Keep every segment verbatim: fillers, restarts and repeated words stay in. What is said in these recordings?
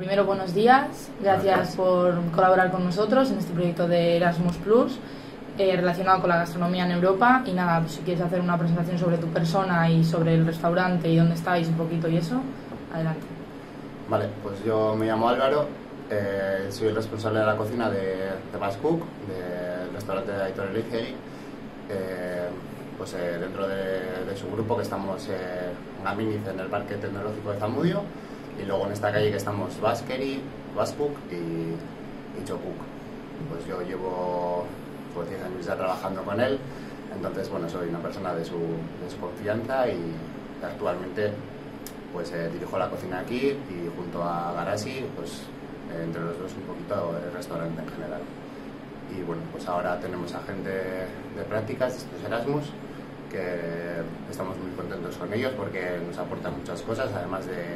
Primero, buenos días. Gracias, Gracias por colaborar con nosotros en este proyecto de Erasmus Plus eh, relacionado con la gastronomía en Europa. Y nada, pues, si quieres hacer una presentación sobre tu persona y sobre el restaurante y dónde estáis un poquito y eso, adelante. Vale, pues yo me llamo Álvaro, eh, soy el responsable de la cocina de, de Bascook, del restaurante de Aitor Eligei. Eh, pues eh, dentro de, de su grupo, que estamos eh, en Aminiz, en el Parque Tecnológico de Zamudio, y luego en esta calle que estamos Baskeri, Bascook y, y Chokuk. Pues yo llevo pues, diez años ya trabajando con él, entonces bueno, soy una persona de su, de su confianza y actualmente pues eh, dirijo la cocina aquí y junto a Garasi, pues eh, entre los dos un poquito el restaurante en general. Y bueno, pues ahora tenemos a gente de prácticas, de estos Erasmus, que estamos muy contentos con ellos porque nos aportan muchas cosas, además de,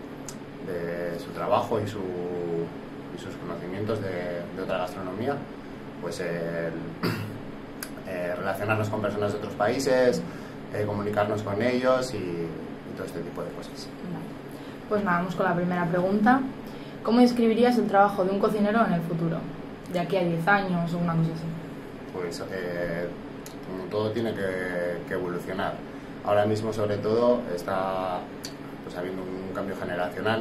de su trabajo y, su, y sus conocimientos de, de otra gastronomía, pues el, eh, relacionarnos con personas de otros países, eh, comunicarnos con ellos y, y todo este tipo de cosas. Pues nada, vamos con la primera pregunta. ¿Cómo describirías el trabajo de un cocinero en el futuro? De aquí a diez años o una cosa así. Pues eh, como todo tiene que, que evolucionar. Ahora mismo sobre todo está pues, habiendo un cambio generacional.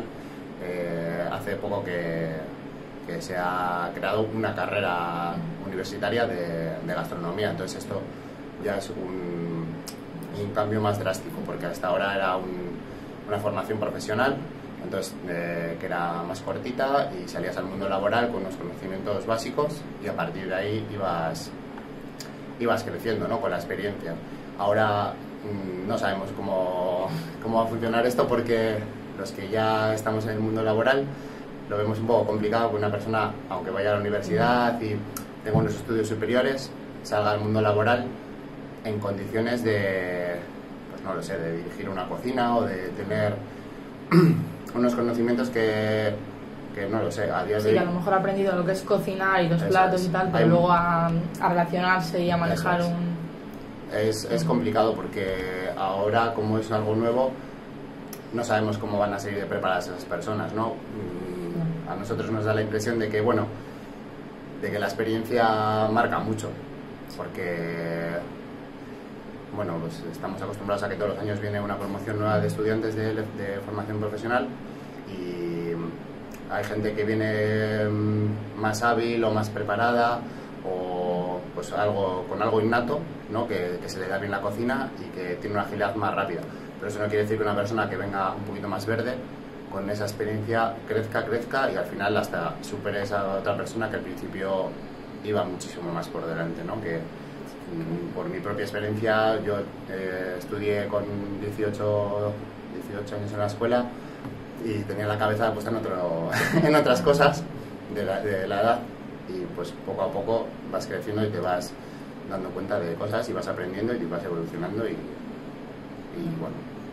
Eh, hace poco que, que se ha creado una carrera universitaria de, de gastronomía, entonces esto ya es un, un cambio más drástico, porque hasta ahora era un, una formación profesional, entonces eh, que era más cortita y salías al mundo laboral con unos conocimientos básicos y a partir de ahí ibas, ibas creciendo, ¿no?, con la experiencia. Ahora mmm, no sabemos cómo, cómo va a funcionar esto, porque los que ya estamos en el mundo laboral lo vemos un poco complicado que una persona, aunque vaya a la universidad y tenga unos estudios superiores, salga al mundo laboral en condiciones de, pues no lo sé, de dirigir una cocina o de tener unos conocimientos que, que no lo sé, a día de hoy... Sí, a lo mejor ha aprendido lo que es cocinar y los Eso platos es. y tal, pero Hay... luego a, a relacionarse y a manejar es. un... Es, es complicado porque ahora, como es algo nuevo, no sabemos cómo van a seguir preparadas esas personas, ¿no? A nosotros nos da la impresión de que, bueno, de que la experiencia marca mucho, porque, bueno, pues estamos acostumbrados a que todos los años viene una promoción nueva de estudiantes de, de formación profesional y hay gente que viene más hábil o más preparada o pues algo, con algo innato, ¿no?, que, que se le da bien la cocina y que tiene una agilidad más rápida. Pero eso no quiere decir que una persona que venga un poquito más verde, con esa experiencia, crezca, crezca y al final hasta supere a esa otra persona que al principio iba muchísimo más por delante, ¿no? Que por mi propia experiencia, yo eh, estudié con dieciocho, dieciocho años en la escuela y tenía la cabeza puesta en, otro, en otras cosas de la, de la edad, y pues poco a poco vas creciendo y te vas dando cuenta de cosas y vas aprendiendo y te vas evolucionando y, y bueno.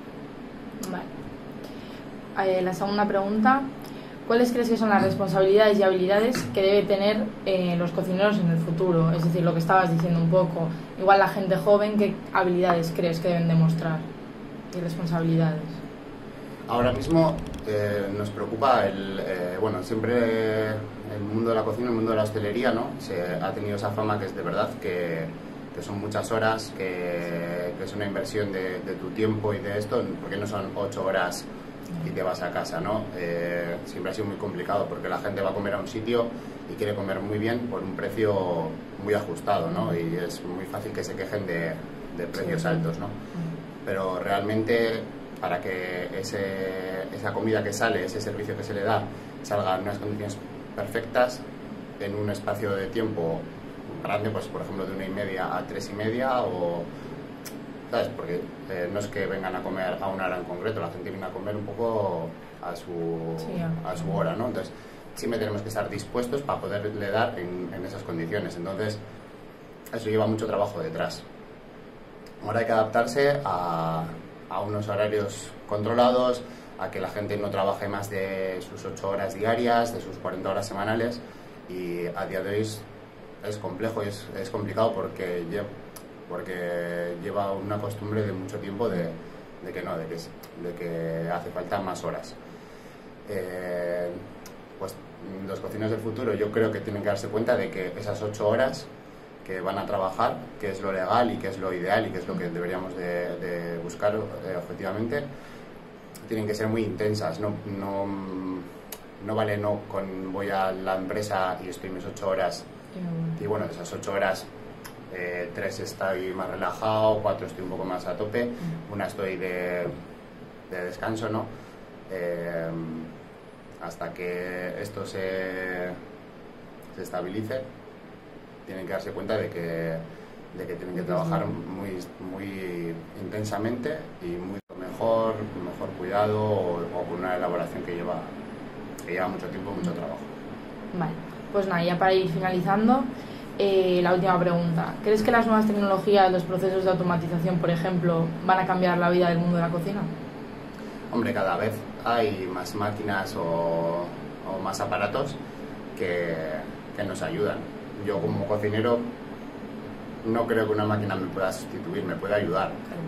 Vale. Eh, la segunda pregunta: ¿cuáles crees que son las responsabilidades y habilidades que debe tener eh, los cocineros en el futuro? Es decir, lo que estabas diciendo un poco, igual la gente joven, ¿qué habilidades crees que deben demostrar y responsabilidades? Ahora mismo eh, nos preocupa el, eh, bueno, siempre el mundo de la cocina, el mundo de la hostelería, ¿no?, se ha tenido esa fama que es de verdad que, que son muchas horas, que, que es una inversión de, de tu tiempo y de esto, porque no son ocho horas y te vas a casa, ¿no? Eh, siempre ha sido muy complicado porque la gente va a comer a un sitio y quiere comer muy bien por un precio muy ajustado, ¿no? Y es muy fácil que se quejen de, de precios altos, ¿no? Pero realmente, para que ese, esa comida que sale, ese servicio que se le da, salga en unas condiciones perfectas, en un espacio de tiempo grande, pues por ejemplo de una y media a tres y media, o ¿sabes? Porque eh, no es que vengan a comer a una hora en concreto, la gente viene a comer un poco a su, sí, a su hora, ¿no? Entonces siempre tenemos que estar dispuestos para poderle dar en, en esas condiciones. Entonces eso lleva mucho trabajo detrás. Ahora hay que adaptarse a, a unos horarios controlados, a que la gente no trabaje más de sus ocho horas diarias, de sus cuarenta horas semanales, y a día de hoy es, es complejo y es, es complicado porque lleva, porque lleva una costumbre de mucho tiempo de, de que no, de que, de que hace falta más horas. Eh, pues los cocineros del futuro yo creo que tienen que darse cuenta de que esas ocho horas que van a trabajar, que es lo legal y que es lo ideal y que es lo que deberíamos de, de buscar eh, objetivamente, tienen que ser muy intensas. No, no, no vale no con voy a la empresa y estoy mis ocho horas y bueno, de esas ocho horas eh, tres estoy más relajado, cuatro estoy un poco más a tope, una estoy de, de descanso, ¿no? Eh, hasta que esto se, se estabilice, tienen que darse cuenta de que, de que tienen que trabajar muy, muy intensamente y muy mejor, mejor cuidado o, o con una elaboración que lleva, que lleva mucho tiempo, mucho trabajo. Vale, pues nada, ya para ir finalizando, eh, la última pregunta. ¿Crees que las nuevas tecnologías, los procesos de automatización, por ejemplo, van a cambiar la vida del mundo de la cocina? Hombre, cada vez hay más máquinas o, o más aparatos que, que nos ayudan. Yo como cocinero no creo que una máquina me pueda sustituir, me puede ayudar,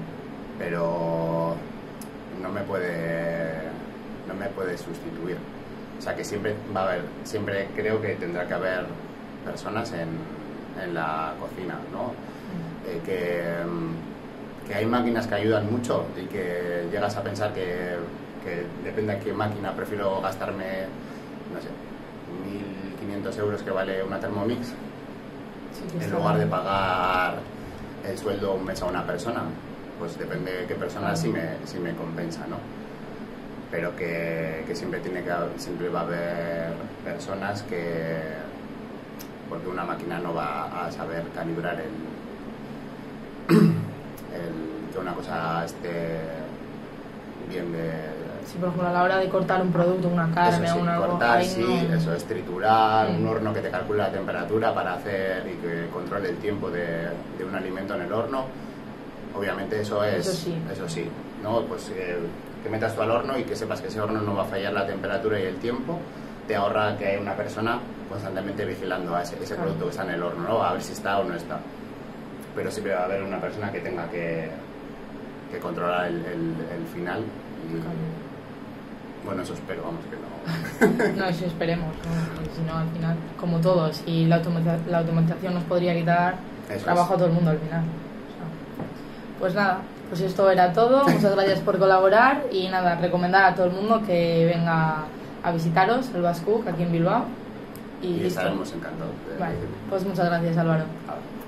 pero no me puede, no me puede sustituir. O sea que siempre va a haber, siempre creo que tendrá que haber personas en, en la cocina, ¿no? Eh, que, que hay máquinas que ayudan mucho y que llegas a pensar que, que depende de qué máquina prefiero gastarme, no sé, mil quinientos euros que vale una Thermomix, sí, en lugar de pagar el sueldo un mes a una persona. Pues depende de qué persona sí me, sí me compensa, ¿no? Pero que, que siempre tiene que haber, siempre va a haber personas que, porque una máquina no va a saber calibrar el, el que una cosa esté bien de... Sí, por ejemplo, a la hora de cortar un producto, una carne, eso sí, una cortar, ahí sí, no... eso es triturar, mm. un horno que te calcule la temperatura para hacer y que controle el tiempo de, de un alimento en el horno. Obviamente eso es, eso sí, eso sí, ¿no? Pues eh, que metas tú al horno y que sepas que ese horno no va a fallar la temperatura y el tiempo, te ahorra que haya una persona constantemente vigilando a ese, ese claro. producto que está en el horno, ¿no? A ver si está o no está. Pero siempre va a haber una persona que tenga que, que controlar el, el, el final. Y, claro. Bueno, eso espero, vamos, que no... No, eso esperemos, ¿no? Si no, al final, como todo, si la, automatiza la automatización nos podría quitar eso trabajo es. a todo el mundo al final. Pues nada, pues esto era todo. Muchas gracias por colaborar y nada, recomendar a todo el mundo que venga a visitaros el Bascook aquí en Bilbao. Y, y estaremos encantados. Vale, pues muchas gracias, Álvaro. Ah.